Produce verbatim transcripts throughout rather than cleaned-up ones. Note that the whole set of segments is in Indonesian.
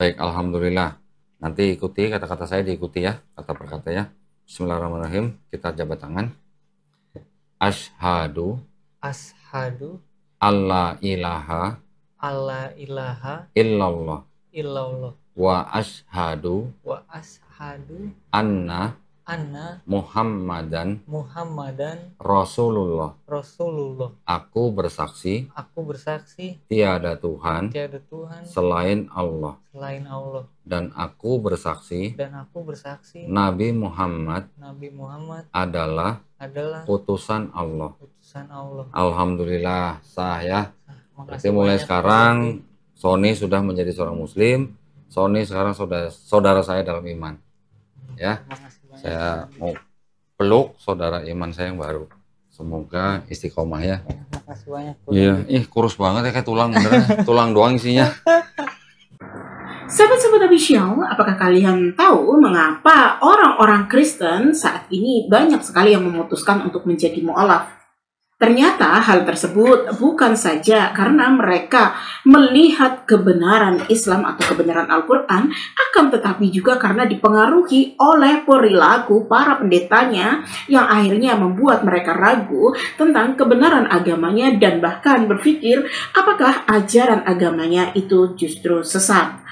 Baik, alhamdulillah. Nanti ikuti kata-kata saya, diikuti ya, kata per kata ya. Bismillahirrahmanirrahim. Kita jabat tangan. Asyhadu Ashadu alla ilaha alla ilaha illallah illallah wa asyhadu wa ashadu anna anna Muhammadan Muhammadan Rasulullah. Rasulullah. Aku bersaksi Aku bersaksi tiada Tuhan tiada Tuhan selain Allah, selain Allah, dan aku bersaksi dan aku bersaksi Nabi Muhammad Nabi Muhammad adalah adalah utusan Allah. utusan Allah. Alhamdulillah sah ya. Berarti Makasih mulai banyak, sekarang Pak Sony sudah menjadi seorang muslim. Sony sekarang saudara, saudara saya dalam iman ya. Makasih banyak. Saya mau peluk saudara iman saya yang baru. Semoga istiqomah ya. Makasih banyak. Iya, ih kurus banget ya, kayak tulang beneran. Tulang doang isinya. Sahabat-sahabat official, apakah kalian tahu mengapa orang-orang Kristen saat ini banyak sekali yang memutuskan untuk menjadi mu'alaf? Ternyata hal tersebut bukan saja karena mereka melihat kebenaran Islam atau kebenaran Al-Quran, akan tetapi juga karena dipengaruhi oleh perilaku para pendetanya yang akhirnya membuat mereka ragu tentang kebenaran agamanya dan bahkan berpikir apakah ajaran agamanya itu justru sesat.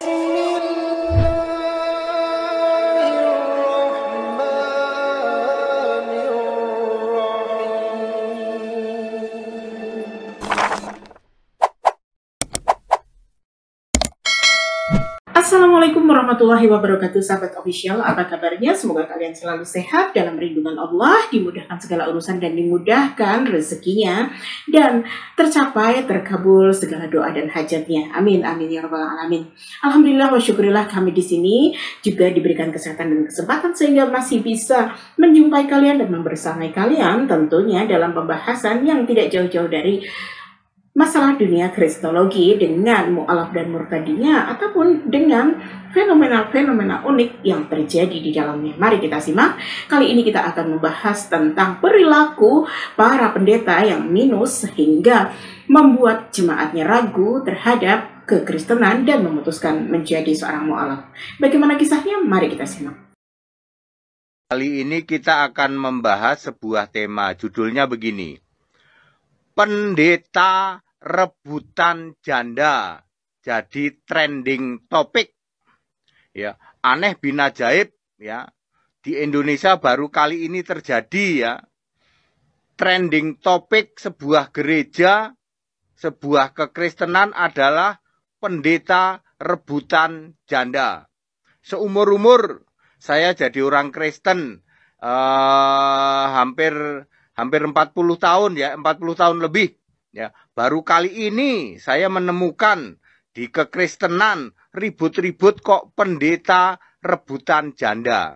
Assalamualaikum warahmatullahi wabarakatuh, sahabat official. Apa kabarnya? Semoga kalian selalu sehat dalam perlindungan Allah, dimudahkan segala urusan dan dimudahkan rezekinya, dan tercapai terkabul segala doa dan hajatnya. Amin amin ya rabbal alamin. Alhamdulillah wa syukurillah, kami di sini juga diberikan kesehatan dan kesempatan sehingga masih bisa menjumpai kalian dan membersamai kalian, tentunya dalam pembahasan yang tidak jauh-jauh dari masalah dunia kristologi dengan mu'alaf dan murtadinya, ataupun dengan fenomena-fenomena unik yang terjadi di dalamnya. Mari kita simak. Kali ini kita akan membahas tentang perilaku para pendeta yang minus sehingga membuat jemaatnya ragu terhadap kekristenan dan memutuskan menjadi seorang mu'alaf. Bagaimana kisahnya? Mari kita simak. Kali ini kita akan membahas sebuah tema, judulnya begini: pendeta rebutan janda jadi trending topik. Ya, aneh bin ajaib ya. Di Indonesia baru kali ini terjadi ya. Trending topik sebuah gereja, sebuah kekristenan adalah pendeta rebutan janda. Seumur-umur saya jadi orang Kristen eh, hampir Hampir empat puluh tahun ya, empat puluh tahun lebih. Ya, baru kali ini saya menemukan di kekristenan ribut-ribut kok pendeta rebutan janda.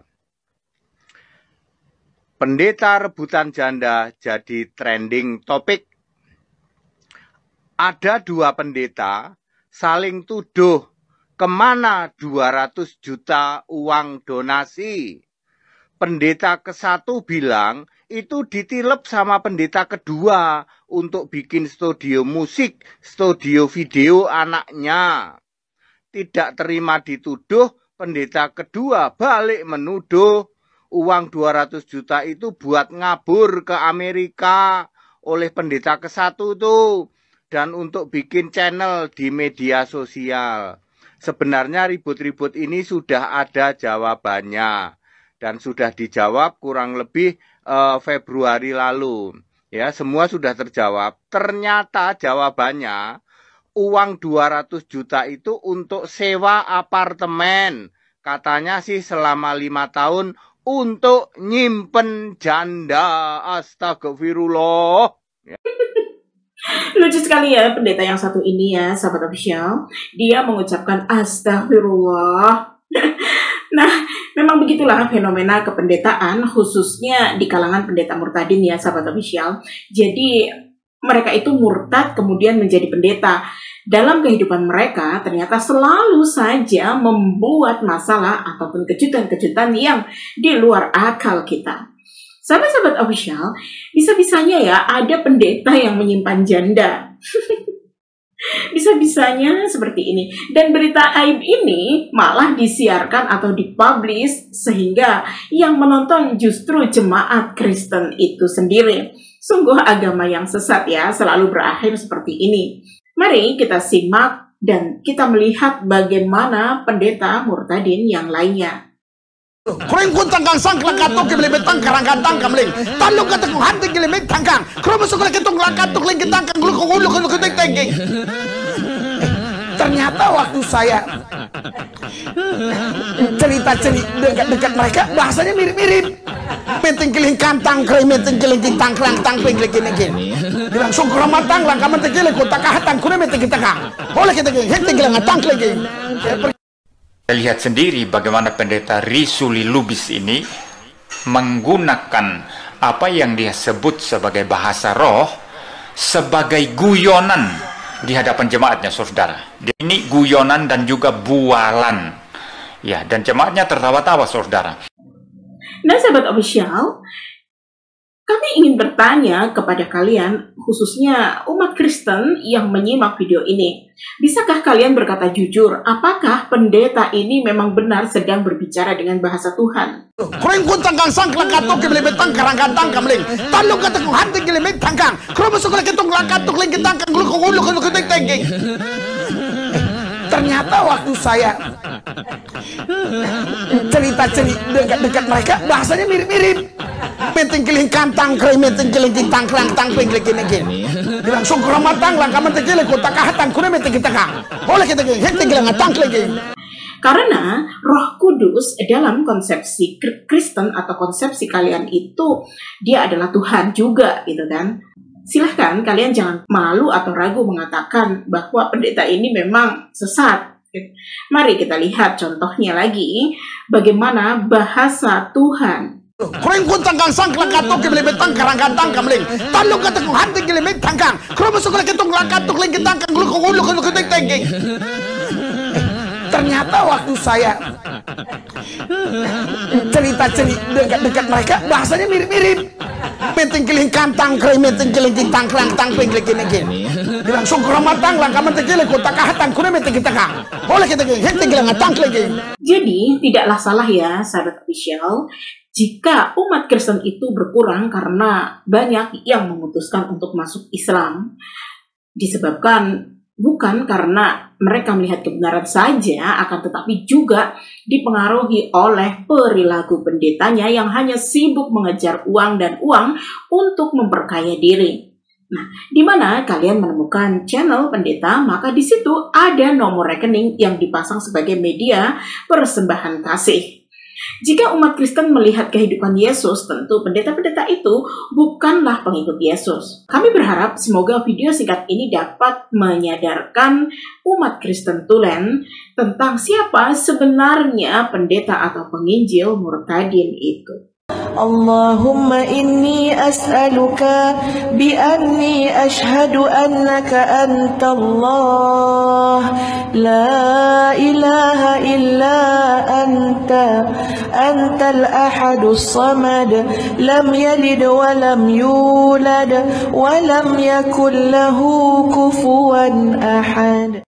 Pendeta rebutan janda jadi trending topik. Ada dua pendeta saling tuduh kemana dua ratus juta uang donasi. Pendeta ke satu bilang itu ditilep sama pendeta kedua untuk bikin studio musik, studio video anaknya. Tidak terima dituduh, pendeta kedua balik menuduh uang dua ratus juta itu buat ngabur ke Amerika oleh pendeta ke satu tuh, dan untuk bikin channel di media sosial. Sebenarnya ribut-ribut ini sudah ada jawabannya dan sudah dijawab kurang lebih uh, Februari lalu. Ya, semua sudah terjawab. Ternyata jawabannya uang dua ratus juta itu untuk sewa apartemen. Katanya sih selama lima tahun untuk nyimpen janda. Astagfirullah. Ya. Lucu sekali ya pendeta yang satu ini ya, sahabat official. Dia mengucapkan astagfirullah. Nah, memang begitulah fenomena kependetaan, khususnya di kalangan pendeta murtadin ya, sahabat official. Jadi mereka itu murtad kemudian menjadi pendeta. Dalam kehidupan mereka ternyata selalu saja membuat masalah ataupun kejutan-kejutan yang di luar akal kita. Sahabat-sahabat official, bisa-bisanya ya ada pendeta yang menyimpan janda. Bisa-bisanya seperti ini. Dan berita aib ini malah disiarkan atau dipublish sehingga yang menonton justru jemaat Kristen itu sendiri. Sungguh agama yang sesat ya, selalu berakhir seperti ini. Mari kita simak dan kita melihat bagaimana pendeta murtadin yang lainnya. Kurang kuntang kang sang kelakatuk kebeli betang karang kantang kamling. Talu kata kung hanting kebeli tangkang. Kurang masuk lagi tung lakatuk lagi tangkang gulu kung ulu kung kutek tengking. Ternyata waktu saya cerita-cerita dekat-dekat mereka bahasanya mirip-mirip. Menting keling kantang kering, menting keling tang kerang tang ping lagi gini. Bilang sungkur matang lang kaman tegile ko takahatan kurang menting kita kang. Oleh kita gini, henting keling tang lagi. Kita lihat sendiri bagaimana pendeta Risuli Lubis ini menggunakan apa yang dia sebut sebagai bahasa roh sebagai guyonan di hadapan jemaatnya, saudara. Ini guyonan dan juga bualan. Ya, dan jemaatnya tertawa-tawa, saudara. Nah, sahabat official, kami ingin bertanya kepada kalian, khususnya umat Kristen yang menyimak video ini. Bisakah kalian berkata jujur, apakah pendeta ini memang benar sedang berbicara dengan bahasa Tuhan? Kurang kuntang kang sang kelakatuk kebeli betang karang kantang kamling. Talu kata kung hanting kebeli tangkang. Kurang masuk lagi tung lakatuk lagi tangkang gulu kung ulu kung kutek tengking. Ternyata waktu saya cerita-cerita dekat-dekat mereka bahasanya mirip-mirip. Menting keling kantang kering, menting keling tang kerang tang ping lagi gini. Bilang sungkur matang lang kaman tegile ko takahatan kurang menting kita kang. Oleh kita gini, henting keling tang lagi. Karena Roh Kudus dalam konsepsi Kristen atau konsepsi kalian itu dia adalah Tuhan juga, gitu kan? Silahkan kalian jangan malu atau ragu mengatakan bahwa pendeta ini memang sesat. Mari kita lihat contohnya lagi bagaimana bahasa Tuhan. Kurang kuntang kang sang kelakatuk kebeli betang karang kantang kamling. Talu kata kung hanting kebeli tangkang. Kurang masuk lagi tung lakatuk lagi tangkang gulu kung ulu kung kutek tengking. Ternyata waktu saya cerita-cerita dekat-dekat mereka bahasanya mirip-mirip. Menting keling kantang kering, menting keling tang kerang tang ping lagi gini. Bilang sungkur matang lang kaman tegile ko takahatan kurang menting kita kang. Oleh kita gini, henting keling tang lagi. Jadi tidaklah salah ya sahabat official jika umat Kristen itu berkurang karena banyak yang memutuskan untuk masuk Islam disebabkan bukan karena mereka melihat kebenaran saja, akan tetapi juga dipengaruhi oleh perilaku pendetanya yang hanya sibuk mengejar uang dan uang untuk memperkaya diri. Nah, di mana kalian menemukan channel pendeta, maka di situ ada nomor rekening yang dipasang sebagai media persembahan kasih. Jika umat Kristen melihat kehidupan Yesus, tentu pendeta-pendeta itu bukanlah pengikut Yesus. Kami berharap semoga video singkat ini dapat menyadarkan umat Kristen Tulen tentang siapa sebenarnya pendeta atau penginjil murtadin itu. Allahumma inni as'aluka bi anni ashhadu annaka anta Allah la ilaha illa anta antal ahadus samad lam yalid wa lam yulad wa lam yakul lahu kufuwan ahad.